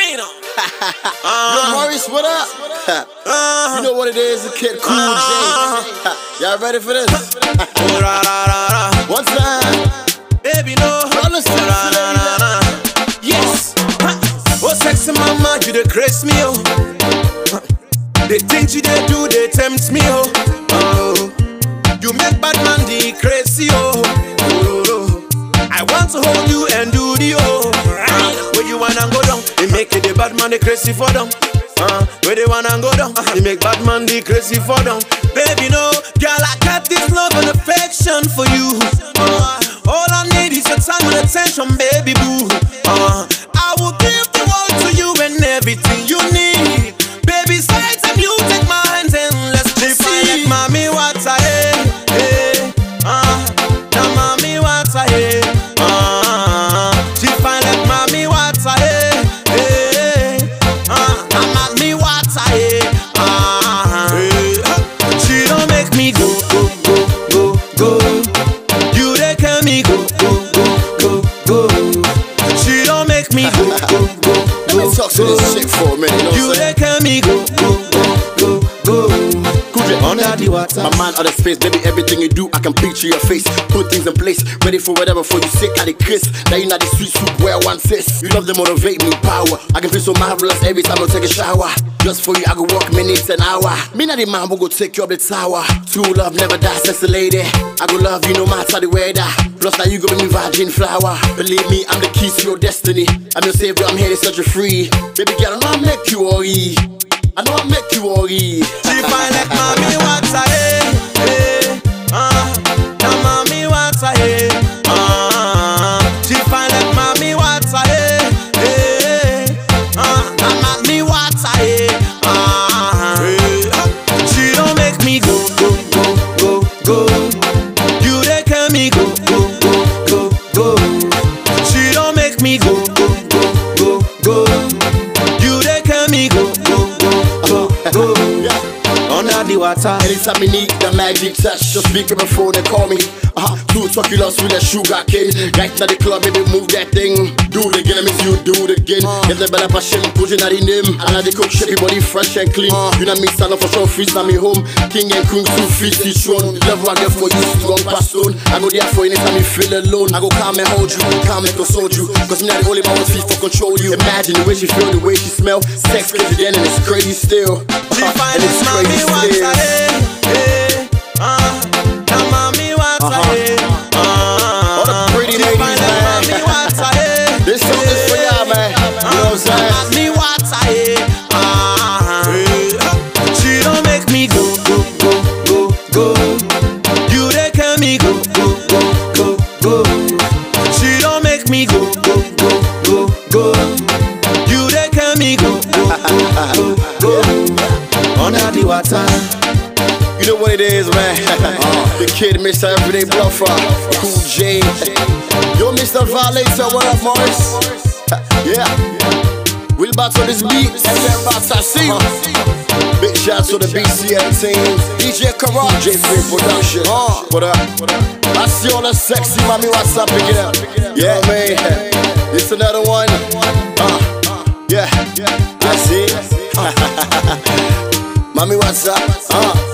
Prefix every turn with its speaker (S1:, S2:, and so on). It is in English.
S1: China.
S2: Yo, Maurice, what up? You know what it is, the kid Cool J. Y'all ready for this? One time,
S1: baby, no. Yes. Oh, sexy mama, you dey grace me, oh. The things you dey do, they tempt me, oh. You make bad man the crazy, oh. I want to hold you and do the oh. Where you wanna go down, they make it the bad man the crazy for them. Where they wanna go down, they make bad man the crazy for them. Baby, no, girl, I got this love and affection for you. All I need is your time and attention, baby boo. I will give the world to you and everything you need. Baby, sides and you take my hands and let's proceed. Like Mamie Wata, now Mamie Wata, she fine like Mamie Wata, now Mamie Wata, she don't make me go, go, go, go, go. You they can me go, go, go, go, go. She don't make me go, go, go, go.
S2: let me talk to this chick for a minute,
S1: You they can me go, go, go, go, go. Under the water.
S2: My mind out of space, baby, everything you do, I can picture your face. Put things in place, ready for whatever, for you sick at the kiss. Now you not the sweet soup where one says. You love to motivate me, power. I can feel so marvelous every time I take a shower. Just for you, I go walk minutes an hour. Me not the man, will go take you up the tower. True love never dies, that's a lady. I go love you no matter the weather. Plus now you go be me virgin flower. Believe me, I'm the keys to your destiny. I'm your savior, I'm here to set you free. Baby girl, I know I make you all eat. I know I make you all eat.
S1: She fine like Mamie Wata, now Mamie Wata, she fine like Mamie Wata, now Mamie Wata, she don't make me go, go, go, go, go. You they can me go, go, go, go, go. She don't make me go, go, go, go, go. You they can me go, go, go, go, go. Under the water.
S2: Anytime you need the magic touch, just speak up before they call me. Do succulents with a sugar cane. Right now the club, baby, move that thing. Do it again, I miss you, do it again. Get the better passion, pushing at the name. I like the cook, shape your body fresh and clean. You know me, stand up for sure, freeze, now me home. King and queen, 2 feet, each one. Love I get for you, strong past stone. I go there for you anytime you feel alone. I go calm and hold you, calm and console you. Cause me not the only man with feet for control you. Imagine the way she feel, the way she smell. Sex crazy then and it's crazy still.
S1: And it's crazy still. Now Mamie Wata,
S2: all the pretty ladies, man. This song is for y'all, man. You know what I'm saying?
S1: Mamie Wata, she don't make me go, go, go, go, go. You they can me go, go, go, go, go. She don't make me go, go, go, go, go. You they can me go, go, go, go, go. Under the water.
S2: You know what it is, man. The kid, Mr. Everyday Bluffer, Cool J. Yo, Mr. Violator, what up, Maurice? Yeah. We'll battle this beat, and then battle see. Big shout to the BCL team. DJ Karate, J3 Production. What up? I see all the sexy Mamie Wata, pick it up. Yeah, man. It's another one. Yeah. I see. Mamie Wata.